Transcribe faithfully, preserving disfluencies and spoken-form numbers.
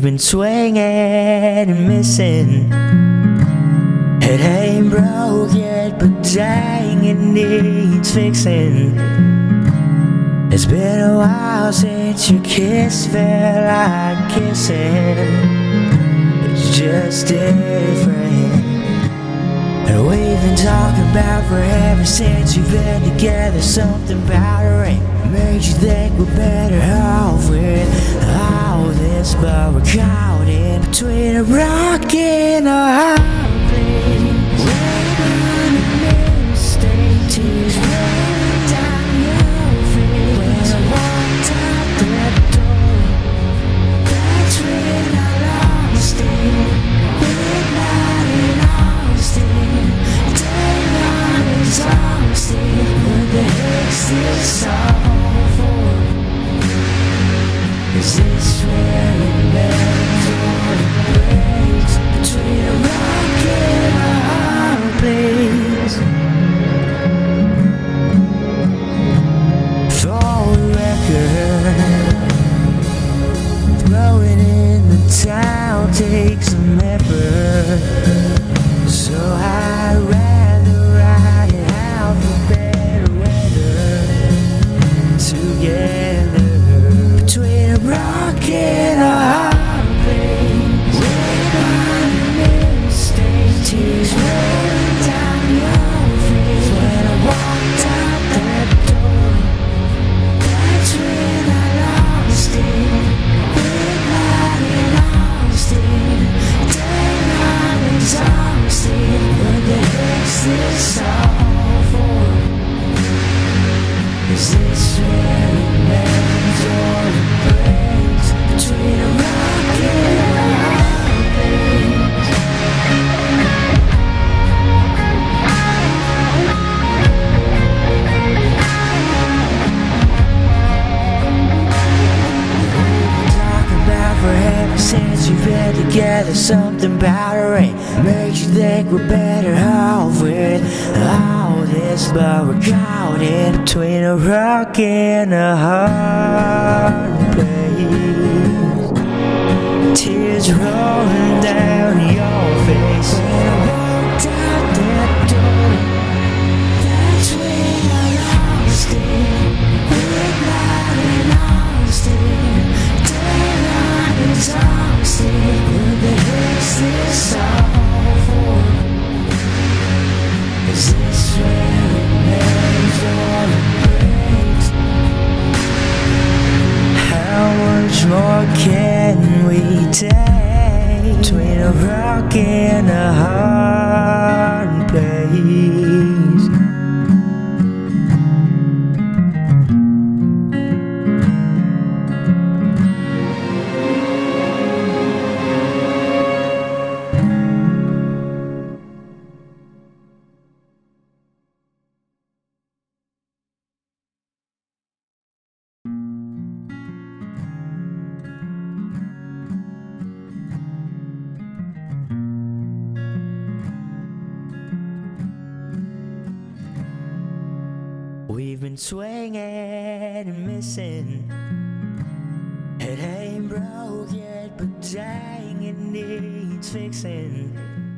We've been swinging and missing. It ain't broke yet, but dang, it needs fixing. It's been a while since your kiss felt like kissing. It's just different. And we've been talking about forever since we've been together. Something about a ring makes you think we're better off with all this, but we're caught in between a rock and a hard place. We're gonna mistake tears rolling down your face. When I walked out that door, that's when I lost it. Midnight in Austin, daylight exhausted. What the heck's this all for? Is this where it ends or it breaks? Between a rock and a hard place. For the record, throwing in the towel takes some effort. So I'd rather ride it out for better weather together. Between a rock and a hard place. We're gonna mistake tears rolling down your face. When I walked out that door, that's when I lost it. Midnight in Austin, daylight exhausted. What the heck's this all for? Is this where it ends or it breaks? Between a rock and a hard place. We've been talking about forever since you've been together. Something about a ring makes you think we're better off with all this, but we're caught in between a rock and a hard place. Tears rolling down your face. When I walked out that door, that's when I lost it. Midnight in Austin, daylight exhausted. What the heck's this all for? Is this where it ends or it breaks? How much more can we take between a rock and a hard place? We've been swinging and missing. It ain't broke yet, but dang, it needs fixing.